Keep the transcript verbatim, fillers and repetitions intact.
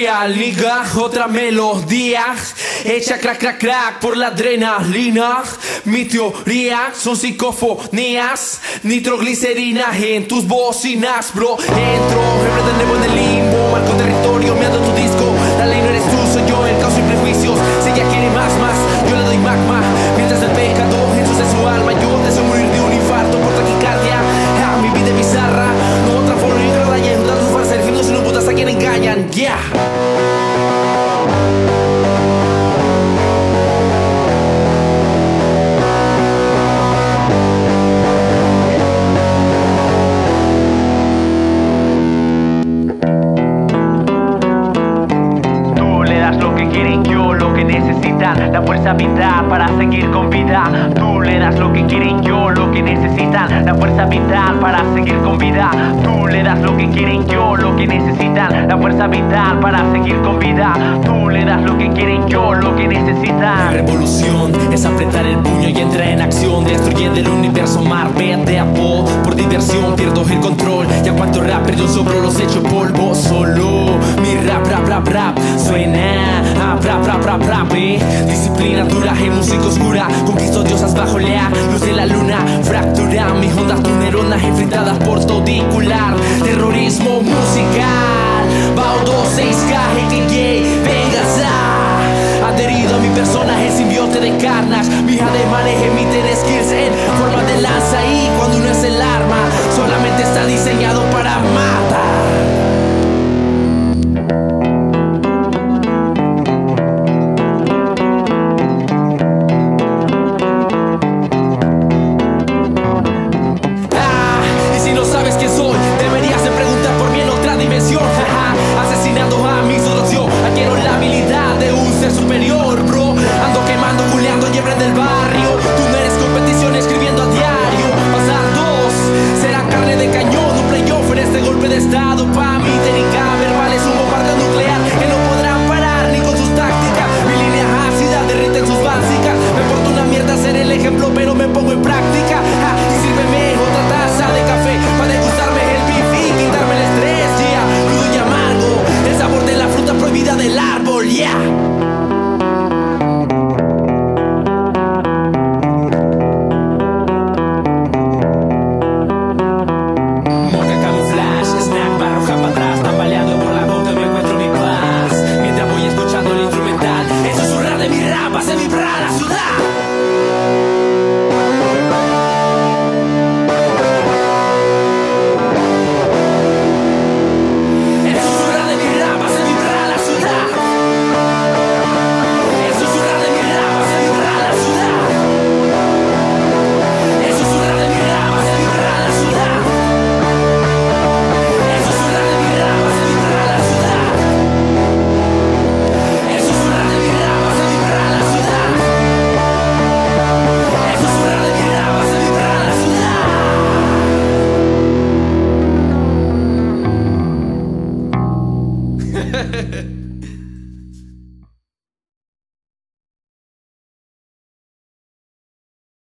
real, nigga. Otra melodía hecha crack, crack, crack por la adrenalina. Mi teoría son psicofonías, nitroglicerina en tus bocinas, bro. Entro, reprendemos en el limbo, marco territorio, meando tu disco. La ley no eres tú, soy yo, el caos y prejuicios. Si ella quiere más, más, yo le doy magma. Mientras el pecado ensucia su alma, yo deseo morir de un infarto por taquicardia. Ah, mi vida es bizarra, no transformo ni nada, y ayuda a tus fuerzas, el gimnasio no putas a quien engañan, yeah. La fuerza vital para seguir con vida. Tú le das lo que quieren, yo lo que necesitan. La fuerza vital para seguir con vida. Tú le das lo que quieren, yo lo que necesitan. La fuerza vital para seguir con vida. Tú le das lo que quieren, yo lo que necesitan. La revolución es apretar el puño y entrar en acción, destruyendo el universo, mar, verde a po. Por diversión pierdo el control. Ya cuanto rap perdió sobre los hechos polvo. Solo mi rap, rap, rap, rap suena a rap, rap, rap, rap, eh. Disciplina dura y música oscura. Conquisto diosas bajo la luz de la luna. Fractura mis ondas, tus neuronas enfrentadas por todicular. Terrorismo musical. Baudo seis K, G K J, Vegas. Adherido a mi personaje, simbiote de carnas. Mis ademanes emiten skills en forma de lanza. Y cuando uno es el arma, solamente está diseñado para matar. Hehehe